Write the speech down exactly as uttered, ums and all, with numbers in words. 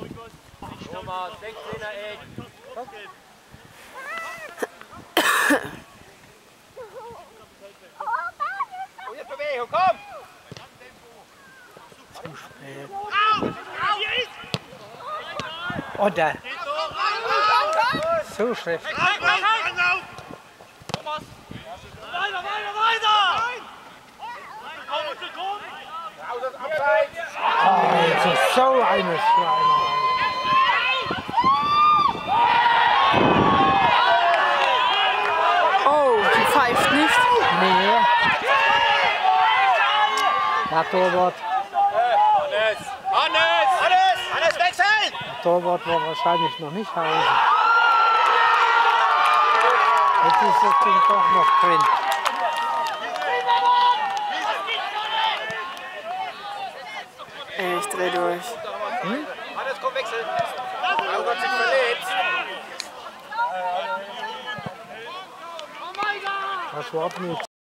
Nummer sechzehner Eck. Oh, jetzt Bewegung, komm! Zu spät. Und da. So schlecht. Thomas! Weiter, weiter, weiter! Raus aus Abseits! Oh, jetzt ist so eine Schweinerei. Oh, die pfeift nicht. Nee. Der Torwart, Hannes! Hannes! Hannes! Hannes, wechseln! der Torwart war wahrscheinlich noch nicht Hause. Jetzt ist das Ding doch noch drin. Ich dreh durch. Hm? Hannes, komm, wechseln! Augen hat sich verletzt! Das war ab